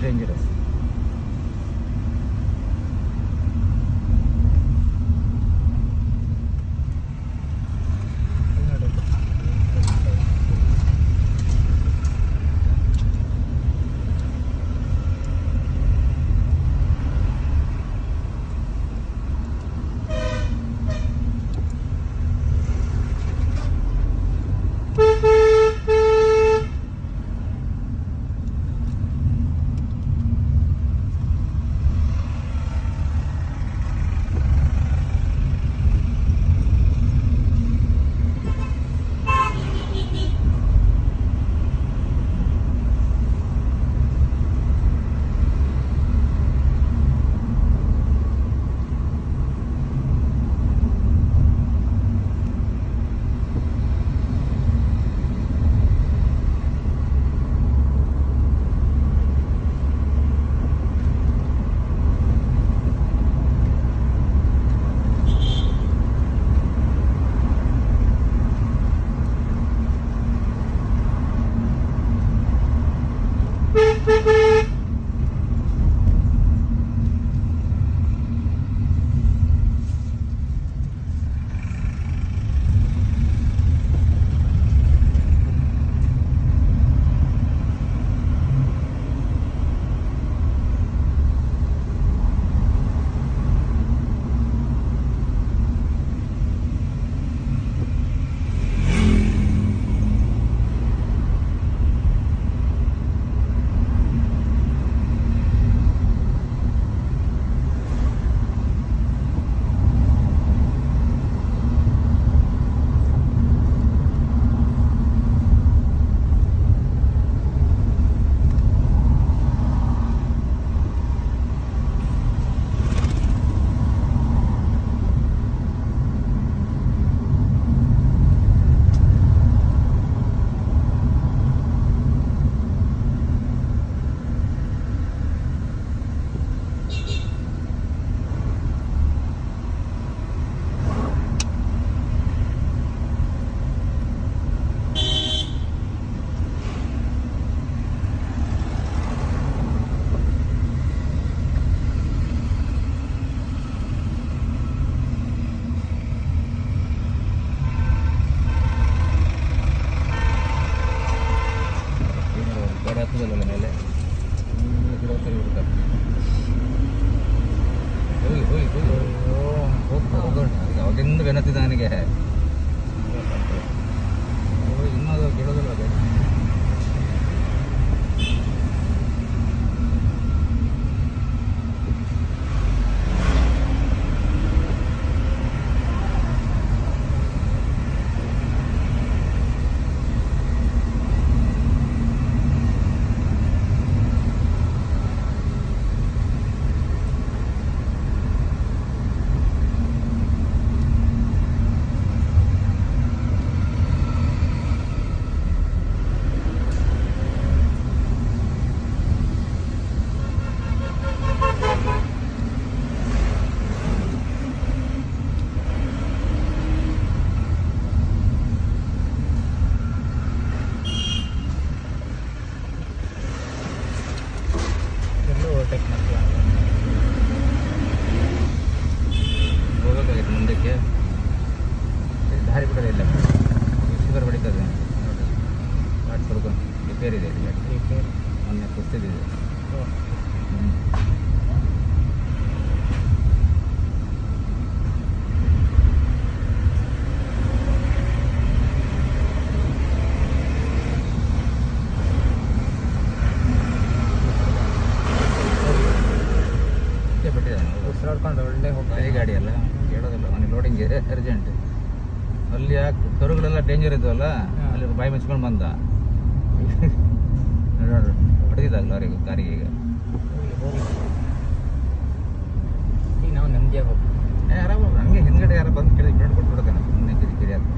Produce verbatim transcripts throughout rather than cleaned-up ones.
Dangerous. ಅವಾಗಿಂದ ಬೆನ್ನತ್ತಿದ್ದ ನನಗೆ ಇನ್ನೂ ಅದು ಕೇಳೋದಿಲ್ಲ ಅದೇ. ಹೋಗಬೇಕಾಗಿತ್ತು ಮುಂದಕ್ಕೆ, ದಾರಿ ಕೂಡ ಇಲ್ಲ, ಶುಗರ್ ಹೊಡಿತದೆ ನೋಡಿ. ಘಾಟ್ ಸ್ವರ್ಗ ರಿಪೇರ್ ಇದೆ, ರಿಪೇರ್ ಮೊನ್ನೆ ಕುಸ್ತಿದ್ದಿದೆ. ಉಸಿರಾಡ್ಕೊಂಡು ಒಳ್ಳೆ ಹೋಗ್ತಾ ಈ ಗಾಡಿ ಅಲ್ಲ ಕೇಳೋದಿಲ್ಲ, ಅವನಿಗೆ ಲೋಡಿಂಗ್ ಅರ್ಜೆಂಟ್. ಅಲ್ಲಿ ಆ ಕರುಗಳೆಲ್ಲ ಡೇಂಜರ್ ಇದ್ವಲ್ಲ, ಅಲ್ಲಿ ಬಾಯಿ ಮುಚ್ಕೊಂಡು ಬಂದ ಹೊಡೆದಿದ್ದಾಗಲ್ಲ ಅವರಿಗೆ ಕಾರಿಗೆ. ಈಗ ಈಗ ನಾವು ನೆಮ್ಮದಿಯಾಗಿ ಹೋಗ್ತೀವಿ ಆರಾಮ. ಹಂಗೆ ಹಿಂದ್ಗಡೆ ಯಾರು ಬಂದು ಕೇಳಿ ಬ್ಲಡ್ ಕೊಟ್ಬಿಡ್ತಾನೆ ಸುಮ್ಮನೆ ಕಿರಿ ಕಿರಿ ಆಗ್ತದೆ.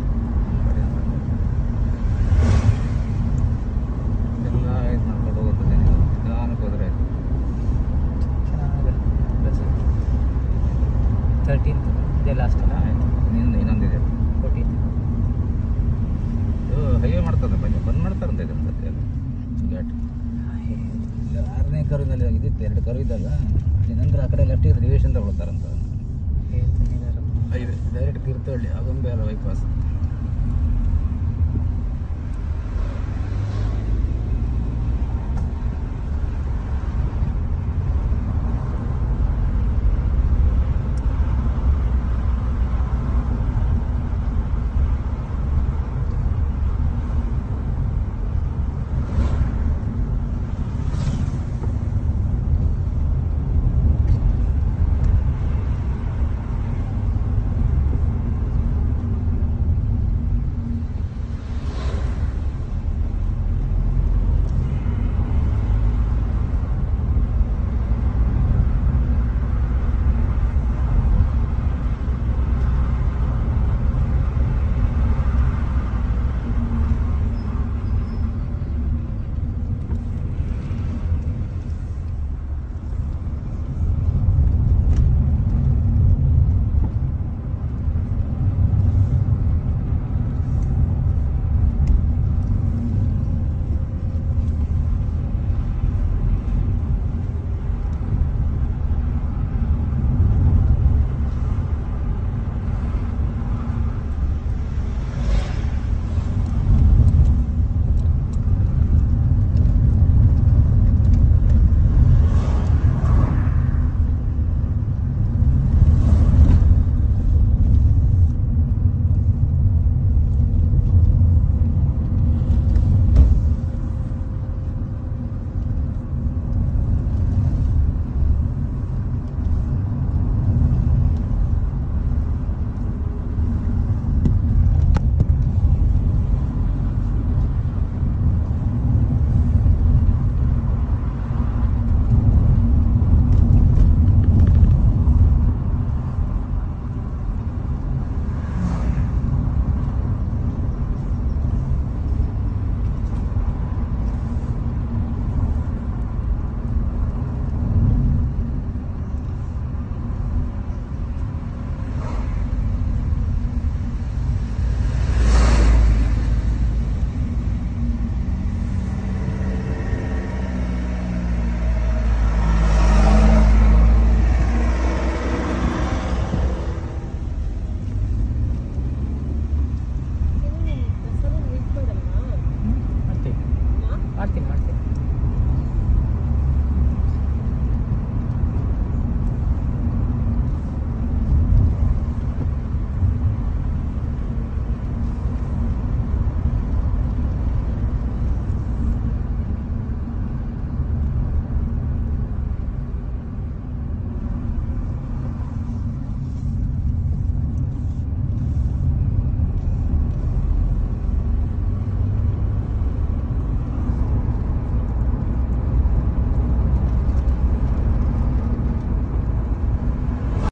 ಎಲ್ಲ ಇದು ಮಾಡ್ಕೊಂಡು ಹೋಗುತ್ತದೆ, ನಿಧಾನಕ್ಕೆ ಹೋದ್ರೆ ಆಯ್ತು. ತರ್ಟೀನ್ತ್ ಇದೇ ಲಾಸ್ಟ್ ಆಯ್ತು. ನಿಂದು ಇನ್ನೊಂದಿದೆ ಫೋರ್ಟೀನ್. ಇದು ಹೈವೇ ಮಾಡ್ತಾರೆ, ಬಂದು ಬಂದ್ ಮಾಡ್ತಾರಂತ ಇದೆ ಘಾಟ್. ಆರನೇ ಕರುವಿನಲ್ಲಿ ಇದಿತ್ತು, ಎರಡು ಕರು ಇದ್ದಾಗ ಅಲ್ಲಿ ನಂತರ ಆ ಕಡೆ ಲೆಫ್ಟ್ ಇದ್ರೆ ಡಿವಿಷನ್ ತಗೊಳ್ತಾರಂತ. ಹೇಳ್ತೀನಿ ಐದು ಡೈರೆಕ್ಟ್ ತೀರ್ಥಹಳ್ಳಿ ಅದೊಂದು ಬೇರೆ ಬೈಪಾಸ್.